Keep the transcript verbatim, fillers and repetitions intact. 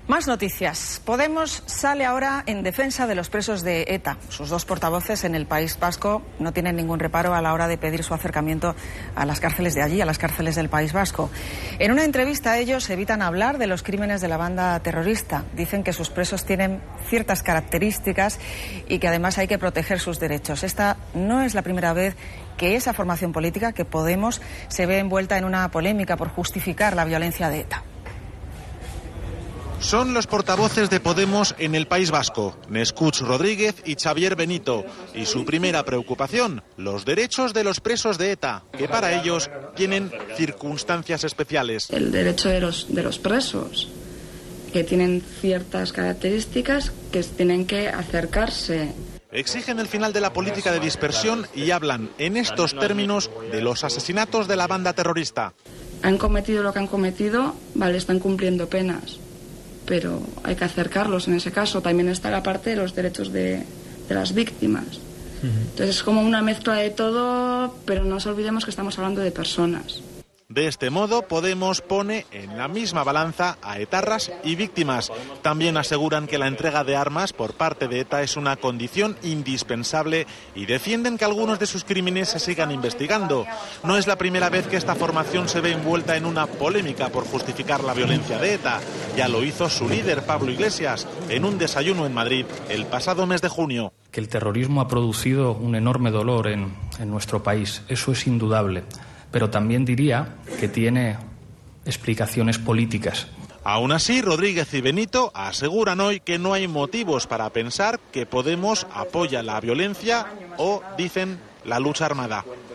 Más noticias. Podemos sale ahora en defensa de los presos de ETA. Sus dos portavoces en el País Vasco no tienen ningún reparo a la hora de pedir su acercamiento a las cárceles de allí, a las cárceles del País Vasco. En una entrevista ellos evitan hablar de los crímenes de la banda terrorista. Dicen que sus presos tienen ciertas características y que además hay que proteger sus derechos. Esta no es la primera vez que esa formación política, que Podemos, se ve envuelta en una polémica por justificar la violencia de ETA. Son los portavoces de Podemos en el País Vasco, Nescuts Rodríguez y Xavier Benito. Y su primera preocupación, los derechos de los presos de ETA, que para ellos tienen circunstancias especiales. El derecho de los, de los presos, que tienen ciertas características que tienen que acercarse. Exigen el final de la política de dispersión y hablan en estos términos de los asesinatos de la banda terrorista. Han cometido lo que han cometido, vale, están cumpliendo penas, pero hay que acercarlos en ese caso. También está la parte de los derechos de, de las víctimas. Entonces es como una mezcla de todo, pero no nos olvidemos que estamos hablando de personas. De este modo, Podemos pone en la misma balanza a etarras y víctimas. También aseguran que la entrega de armas por parte de ETA es una condición indispensable y defienden que algunos de sus crímenes se sigan investigando. No es la primera vez que esta formación se ve envuelta en una polémica por justificar la violencia de ETA. Ya lo hizo su líder, Pablo Iglesias, en un desayuno en Madrid el pasado mes de junio. Que el terrorismo ha producido un enorme dolor en, en nuestro país, eso es indudable. Pero también diría que tiene explicaciones políticas. Aún así, Rodríguez y Benito aseguran hoy que no hay motivos para pensar que Podemos apoya la violencia o, dicen, la lucha armada.